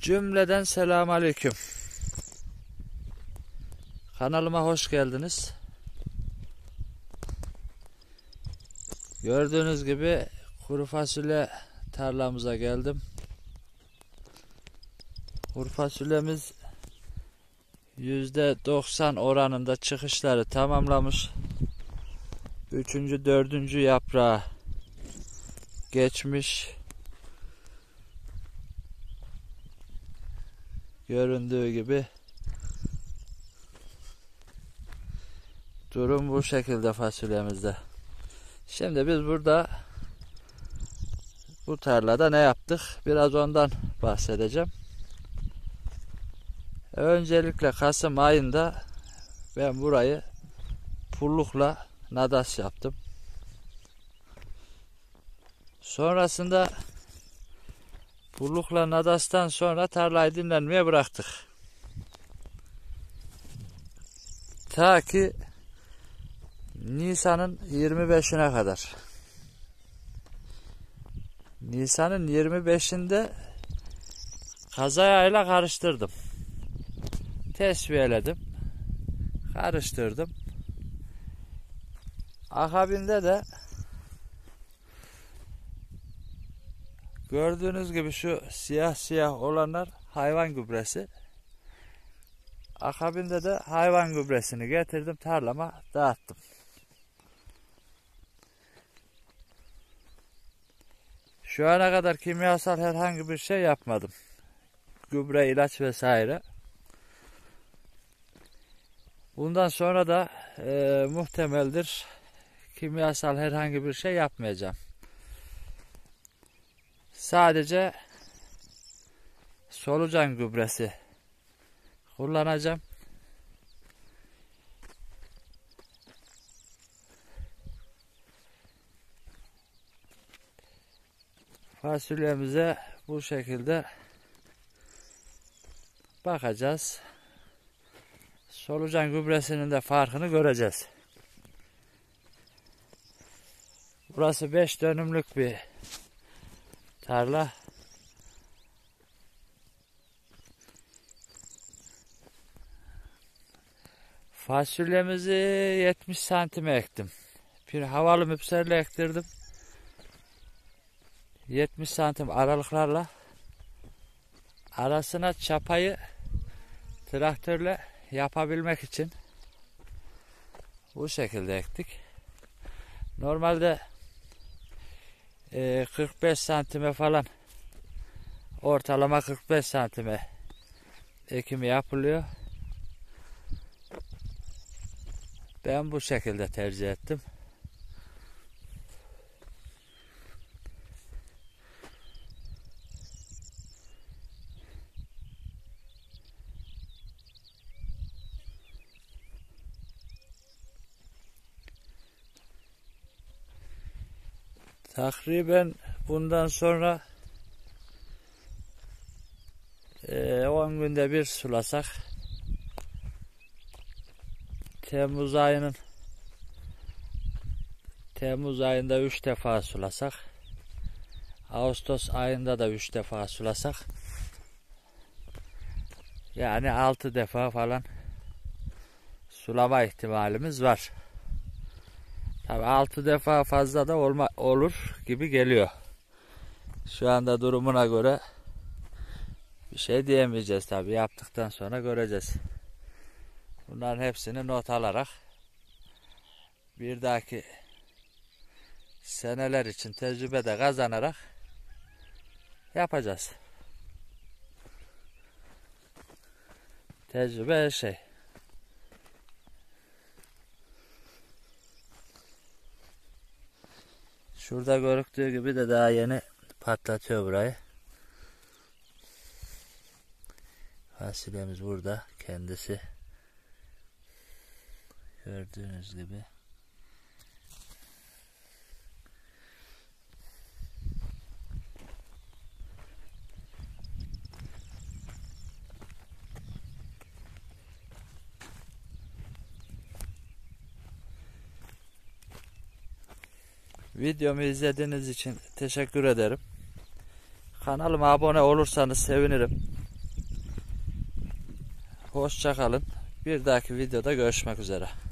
Cümleden selamünaleyküm. Kanalıma hoş geldiniz. Gördüğünüz gibi kuru fasulye tarlamıza geldim. Kuru fasulyemiz %90 oranında çıkışları tamamlamış. 3. 4. yaprağı geçmiş. Göründüğü gibi durum bu şekilde fasulyemizde. Şimdi biz burada bu tarlada ne yaptık? Biraz ondan bahsedeceğim. Öncelikle Kasım ayında ben burayı pullukla nadas yaptım. Sonrasında pullukla nadastan sonra tarlayı dinlenmeye bıraktık. Ta ki Nisan'ın 25'ine kadar. Nisan'ın 25'inde kazayayla karıştırdım. Tesviyeledim. Karıştırdım. Akabinde de gördüğünüz gibi şu siyah siyah olanlar hayvan gübresi. Akabinde de hayvan gübresini getirdim, tarlama dağıttım. Şu ana kadar kimyasal herhangi bir şey yapmadım. Gübre, ilaç vesaire. Bundan sonra da muhtemeldir kimyasal herhangi bir şey yapmayacağım. Sadece solucan gübresi kullanacağım. Fasulyemize bu şekilde bakacağız. Solucan gübresinin de farkını göreceğiz. Burası 5 dönümlük bir tarla. Fasulyemizi 70 santime ektim. Bir havalı müpserle ektirdim. 70 santim aralıklarla arasına çapayı traktörle yapabilmek için bu şekilde ektik. Normalde 45 santime falan, ortalama 45 santime ekimi yapılıyor. Ben bu şekilde tercih ettim. Takriben bundan sonra 10 günde bir sulasak, Temmuz ayında 3 defa sulasak, Ağustos ayında da 3 defa sulasak, yani 6 defa falan sulama ihtimalimiz var. Tabii 6 defa fazla da olur gibi geliyor. Şu anda durumuna göre bir şey diyemeyeceğiz tabii. Yaptıktan sonra göreceğiz. Bunların hepsini not alarak bir dahaki seneler için tecrübe de kazanarak yapacağız. Tecrübe her şey. Şurada görüldüğü gibi de daha yeni patlatıyor burayı. Fasulyemiz burada kendisi. Gördüğünüz gibi. Videomu izlediğiniz için teşekkür ederim. Kanalıma abone olursanız sevinirim. Hoşça kalın. Bir dahaki videoda görüşmek üzere.